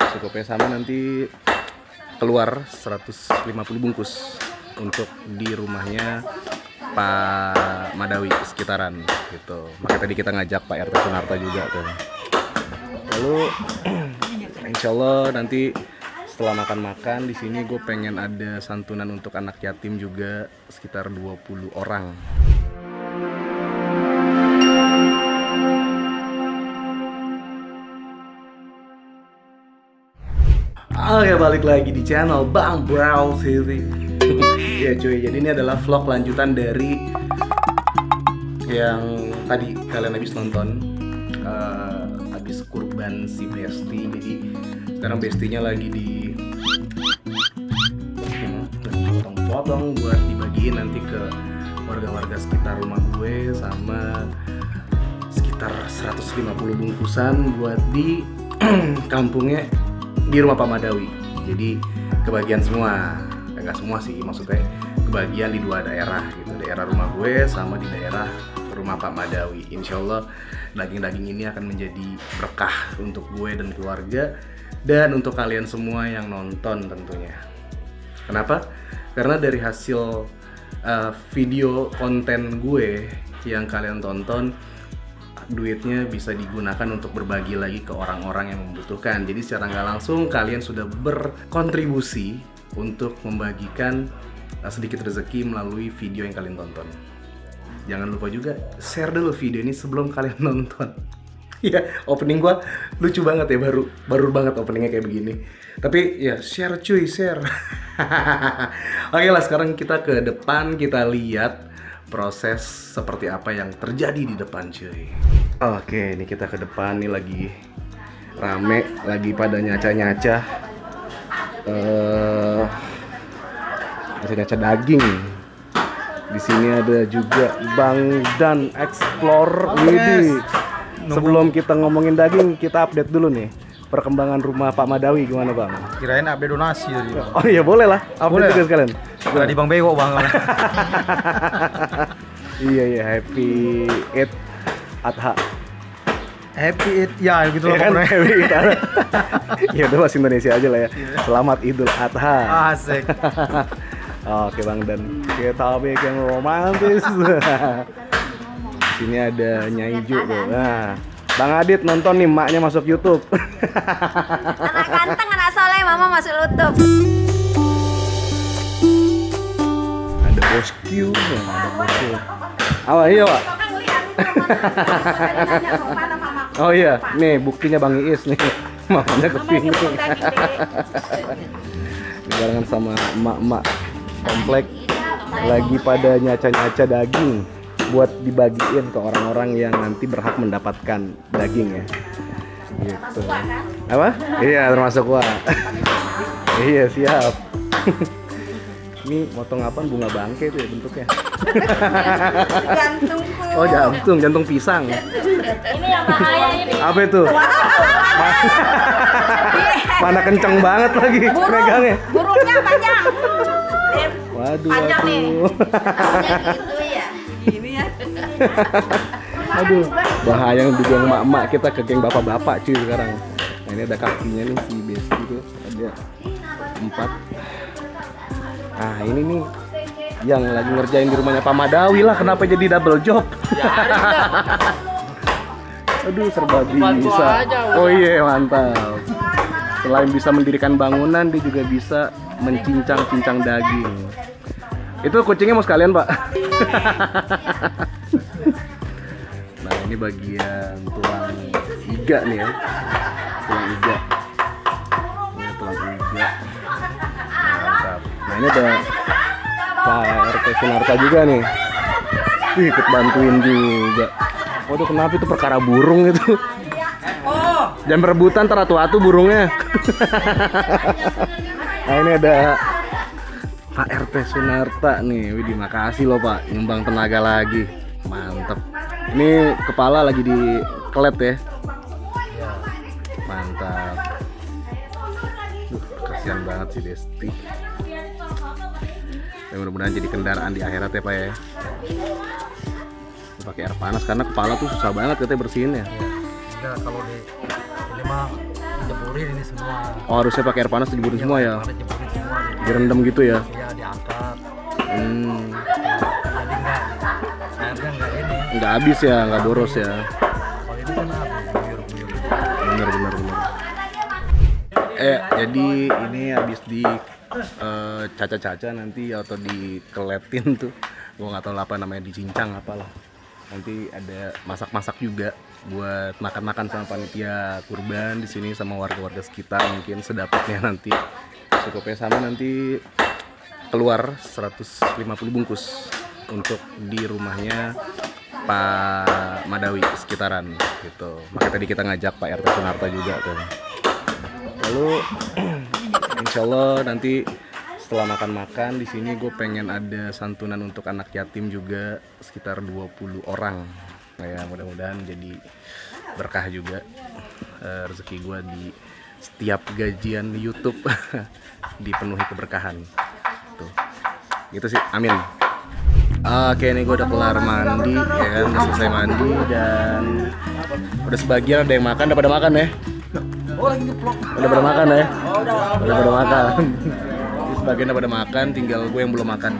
cukupnya, sama nanti keluar 150 bungkus untuk di rumahnya Pak Madawi sekitaran gitu. Makanya tadi kita ngajak Pak RT Sunarta juga tuh. Lalu insya Allah nanti setelah makan-makan di sini gue pengen ada santunan untuk anak yatim juga sekitar 20 orang. Oke, balik lagi di channel Bang Brawl TV. Ya cuy, jadi ini adalah vlog lanjutan dari yang tadi kalian habis nonton, habis kurban si Besti. Jadi sekarang Bestinya lagi potong-potong buat dibagiin nanti ke warga-warga sekitar rumah gue, sama sekitar 150 bungkusan buat di kampungnya di rumah Pak Madawi. Jadi kebagian semua, enggak semua sih, maksudnya kebagian di dua daerah gitu, daerah rumah gue sama di daerah rumah Pak Madawi. Insya Allah daging-daging ini akan menjadi berkah untuk gue dan keluarga, dan untuk kalian semua yang nonton tentunya. Kenapa? Karena dari hasil video konten gue yang kalian tonton, duitnya bisa digunakan untuk berbagi lagi ke orang-orang yang membutuhkan. Jadi secara nggak langsung kalian sudah berkontribusi untuk membagikan sedikit rezeki melalui video yang kalian tonton. Jangan lupa juga share dulu video ini sebelum kalian nonton. Ya, opening gua lucu banget ya, baru banget openingnya kayak begini. Tapi ya share cuy, share. Oke lah, sekarang kita ke depan, kita lihat proses seperti apa yang terjadi di depan cuy. Oke, ini kita ke depan nih, lagi rame, lagi pada nyaca-nyaca nyaca-nyaca daging. Di sini ada juga Bang Dan Explore. Widih. Sebelum kita ngomongin daging, kita update dulu nih perkembangan rumah Pak Madawi gimana Bang? Kirain update donasi tadi. Oh iya, boleh lah, update juga sekalian. Di Bang Bego Bang. Iya, Happy Eid Adha. Happy Eid, ya gitu Ya loh kan, pokoknya. Happy Eid Adha. Ya udah, bahasa Indonesia aja lah ya. Selamat Idul Adha. Asik. Oke Bang Dan, kita bikin romantis. Sini ada Nyai Ju tuh. Nah, Bang Adit nonton nih, maknya masuk YouTube. Anak ganteng, anak soleh, mama masuk YouTube. Ada Bos Q, ada Bos Q. Oh iya Pak. Oh iya, nih buktinya Bang Iis nih. Mamanya kesini. Ini barengan sama emak-emak komplek lagi pada nyaca-nyaca daging buat dibagiin ke orang-orang yang nanti berhak mendapatkan daging ya. Gitu. Apa? Iya, termasuk gua. Iya, siap. Ini motong apaan? Bunga bangke tuh ya bentuknya. Jantungku. Oh, jantung pisang. Ini yang bahaya ini. Apa itu? Mana kenceng banget lagi megangnya. Burungnya panjang. Waduh, Panjang nih. waduh. Gitu ya. Ini ya. Aduh, bahaya di geng emak-emak, kita ke geng bapak-bapak cuy sekarang. Nah, ini ada kakinya nih si Besti tuh, ada 4. Nah, ini nih yang lagi ngerjain di rumahnya Pak Madawi lah, kenapa jadi double job? Aduh, serba bisa. Oh iya, mantap. Selain bisa mendirikan bangunan, dia juga bisa mencincang-cincang daging. Itu kucingnya mau sekalian, Pak. Nah, ini bagian tulang iga nih ya. Tulang iga. Ini tulang iga. Mantap. Nah, ini ada Pak RT Sunarta juga nih. Wih, ikut bantuin juga. Waduh, kenapa itu perkara burung itu? Jangan berebutan, teratu-atu burungnya. Nah, ini ada Pak RT Sunarta nih. Widih, makasih loh Pak, nyumbang tenaga lagi. Mantap. Ini kepala lagi dikelet ya. Mantap. Duh, kasihan banget sih Desti. Ya, mudah-mudahan jadi kendaraan di akhirat ya Pak ya. Pakai air panas karena kepala tuh susah banget katanya bersihin ya. Ya, kalau di ini mah Jemurin ini semua. Oh, harusnya pakai air panas dijemurin semua ya? Jemurin semua. Direndam gitu ya? Iya, diangkat. Jadi Airnya nggak ini. nggak habis ya, nggak boros ya? Kalau ini kan habis, buyur-buyur. Bener. Jadi ini habis di caca-caca nanti atau dikeletin tuh, gua nggak tahu apa namanya, dicincang apalah. Nanti ada masak-masak juga buat makan-makan sama panitia kurban di sini sama warga-warga sekitar, mungkin sedapatnya nanti. Cukupnya sama, nanti keluar 150 bungkus untuk di rumahnya Pak Madawi sekitaran gitu. Makanya tadi kita ngajak Pak RT Sunarta juga tuh. Lalu insya Allah nanti setelah makan-makan di sini gue pengen ada santunan untuk anak yatim juga sekitar 20 orang. Nah ya, mudah-mudahan jadi berkah juga rezeki gue di setiap gajian YouTube dipenuhi keberkahan. Tuh. Gitu sih, amin. Oke, ini gue udah kelar mandi ya kan, udah selesai mandi dan udah sebagian ada yang makan, udah pada makan ya. Udah pada makan ya? Udah pada makan. Sebagian udah pada makan, tinggal gue yang belum makan.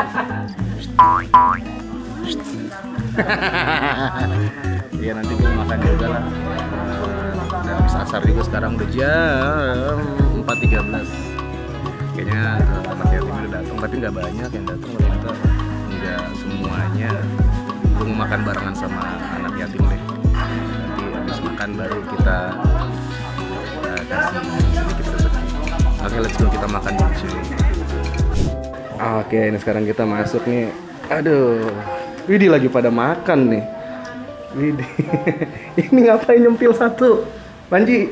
Iya, nanti gue makan juga lah. Udah habis asar juga, sekarang udah jam 4.13. Kayaknya anak yatim udah datang, tapi nggak banyak yang datang, ternyata nggak semuanya. Gue mau makan barengan sama anak yatim deh. Nanti habis makan baru kita kasih sedikit rezeki. Oke, let's go, kita makan dulu sini. Oke, ini sekarang kita masuk nih. Aduh, Widih lagi pada makan nih. Widih, ini ngapain nyempil satu? Panji,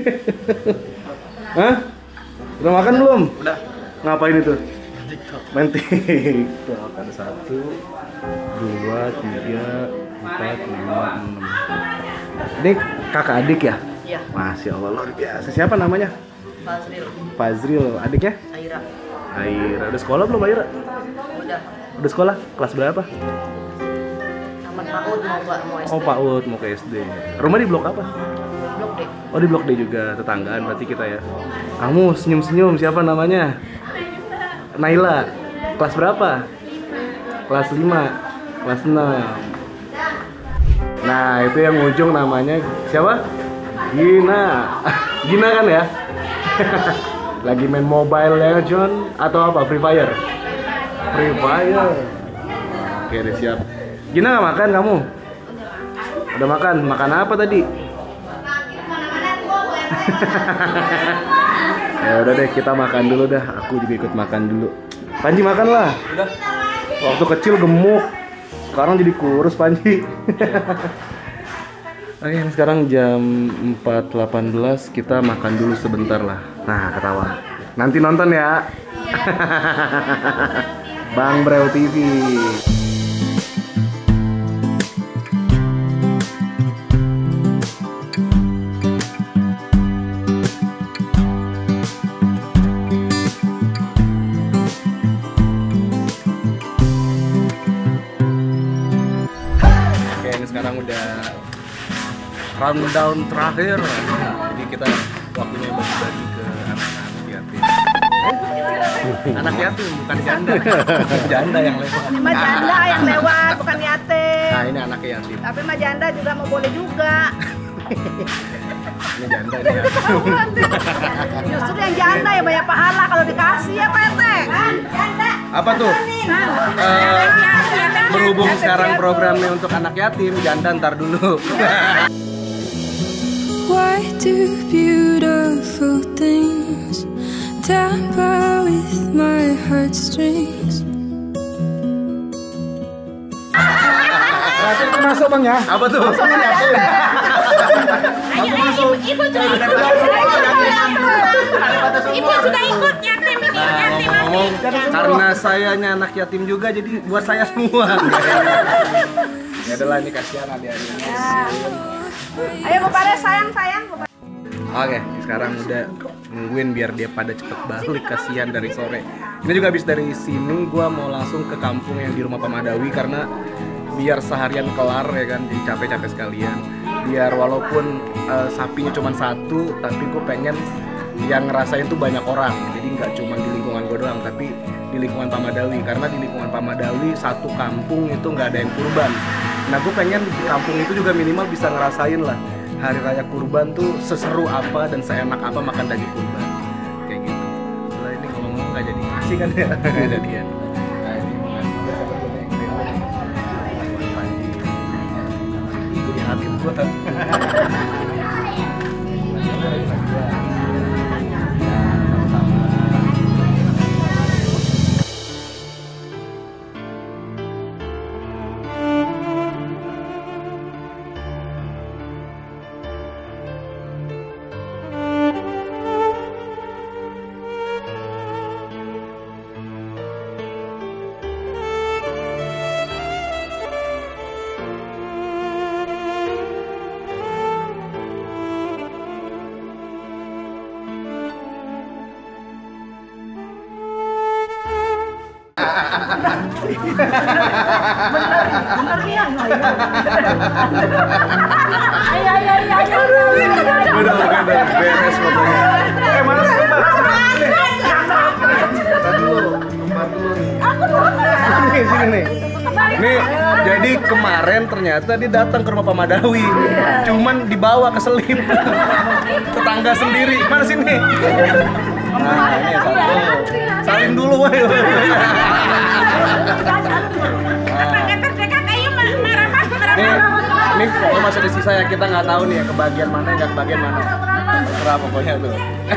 hah? Udah makan belum? Udah. Ngapain itu? TikTok. Main TikTok. Ada 1, 2, 3, 4, 5, 6. Ini kakak adik ya? Iya. Masya Allah, luar biasa. Siapa namanya? Fazril. Fazril. Adiknya? Aira. Aira. Udah sekolah belum Aira? Udah. Udah sekolah? Kelas berapa? Tamat PAUD mau SD. Oh, PAUD, mau ke SD. Rumah di blok apa? Blok D. Oh, di blok D juga, tetanggaan berarti kita ya. Kamu senyum-senyum, siapa namanya? Naila. Kelas berapa? Kelas 5. Kelas 6. Nah, itu yang ujung namanya siapa? Gina. Gina kan ya? Lagi main Mobile Legends atau apa? Free Fire? Free Fire. Oke, udah siap. Gina nggak makan kamu? Udah makan? Makan apa tadi? Ya udah deh, kita makan dulu dah. Aku juga ikut makan dulu. Panji makan lah. Udah. Waktu kecil gemuk, sekarang jadi kurus Panji. Oke, sekarang jam 4.18, kita makan dulu sebentar lah. Nah, ketawa. Nanti nonton ya. Bang Breu TV. Sekarang udah rundown terakhir, jadi kita waktunya bagi-bagi ke anak-anak yatim. Anak yatim bukan janda. Janda yang lewat. Ini mah janda yang lewat, bukan yatim. Nah, ini anak yatim. Tapi mah janda juga mau boleh juga. Ini janda ini yatim. Justru yang janda ya banyak pahala kalau dikasih ya Pak RT. Janda. Apa tuh? Berhubung sekarang programnya untuk anak yatim, janda ntar dulu. Why do beautiful things tamper with my heartstrings? Masuk bang ya? Apa tuh? Ibu sudah ikut yatim ini, yatim Ngomong, karena sayanya anak yatim juga, jadi buat saya semua. Ya adalah, ini kasihan adik-adiknya. Ayo Bapak sayang. Oke, sekarang udah nungguin biar dia pada cepet balik, kasihan dari sore. Ini juga habis dari sini, gua mau langsung ke kampung yang di rumah Pak Madawi karena biar seharian kelar ya kan, jadi capek-capek sekalian. biar walaupun sapinya cuma satu, tapi gue pengen yang ngerasain tuh banyak orang. Jadi nggak cuma di lingkungan gue doang, tapi di lingkungan Pamadawi. Karena di lingkungan Pamadawi satu kampung itu nggak ada yang kurban. Nah gue pengen di kampung itu juga minimal bisa ngerasain lah hari raya kurban tuh seseru apa dan seenak apa makan daging kurban kayak gitu. Setelah ini ngomong-ngomong nggak jadi asik kan ya? Nggak jadian. Nah ini itu di hati gue. Udah beres pokoknya. Mana sih Mbak? Nih, sini nih. Nih, jadi kemarin ternyata dia datang ke rumah Pamadawi. Cuman dibawa keselip. Tetangga sendiri. Mana sini? Nah, ini satu. Salim dulu, woy. Ini pokoknya masih ada sisa ya, kita nggak tahu nih ya kebagian mana nggak kebagian mana. Terserah pokoknya tuh.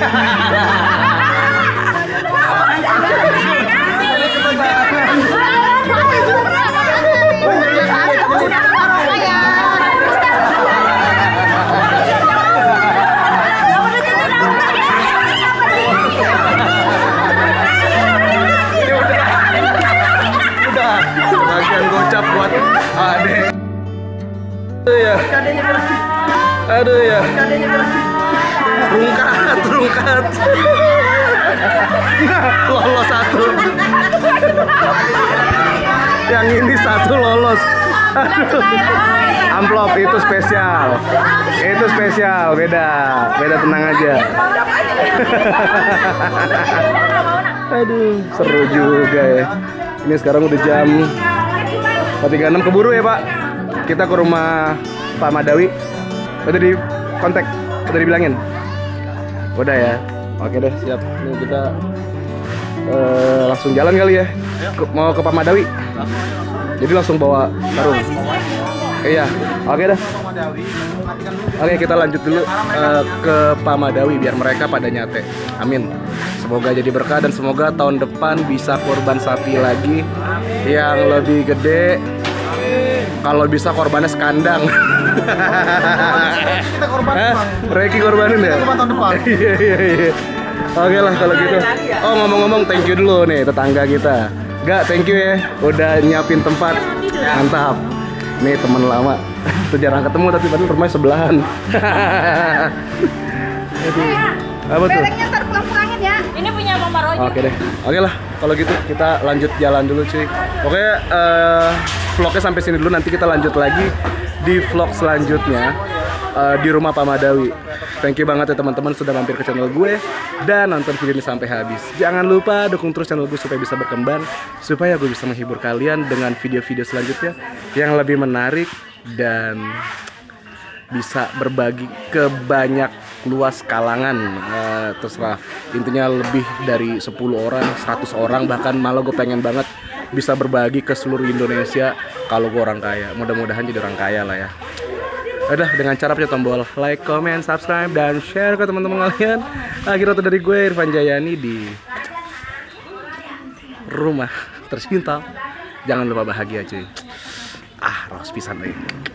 Udah, bagian gocap buat Ade. Aduh ya. Rungkat. Lolos satu. Yang ini satu lolos. Aduh. Amplop itu spesial. Itu spesial, beda tenang aja. Aduh, seru juga ya. Ini sekarang udah jam 4.36, keburu ya Pak. Kita ke rumah Pak Madawi. Udah di kontak, udah dibilangin. Udah ya. Oke deh, siap. Ini kita langsung jalan kali ya. Mau ke Pak Madawi. Jadi langsung bawa sarung. Iya. Oke dah. Oke, kita lanjut dulu ke Pak Madawi biar mereka pada nyate. Amin. Semoga jadi berkah dan semoga tahun depan bisa korban sapi lagi yang lebih gede. Kalau bisa korbannya sekandang. Kita korban Reki korbanin ya? tahun depan. Iya. Oke lah kalau gitu. Oh ngomong-ngomong thank you dulu nih tetangga kita. Gak, thank you ya udah nyiapin tempat. Mantap. Nih teman lama. Tuh jarang ketemu tapi padahal rumahnya sebelahan. Apa tuh? Bereknya ntar pulang-pulangin ya. Ini punya Mama Roji. Oke deh. Oke lah kalau gitu kita lanjut jalan dulu cuy. Oke, vlognya sampai sini dulu, nanti kita lanjut lagi di vlog selanjutnya di rumah Pak Madawi. Thank you banget ya teman-teman sudah mampir ke channel gue dan nonton video ini sampai habis. Jangan lupa dukung terus channel gue supaya bisa berkembang, supaya gue bisa menghibur kalian dengan video-video selanjutnya yang lebih menarik dan bisa berbagi ke banyak luas kalangan. Terserah, intinya lebih dari 10 orang, 100 orang, bahkan malah gue pengen banget bisa berbagi ke seluruh Indonesia kalau gue orang kaya. Mudah-mudahan jadi orang kaya lah ya. Udah, dengan cara pencet tombol like, comment, subscribe, dan share ke teman-teman kalian. Akhir kata dari gue Irfan Jayani di rumah tercinta. Jangan lupa bahagia cuy. Ros pisan nih.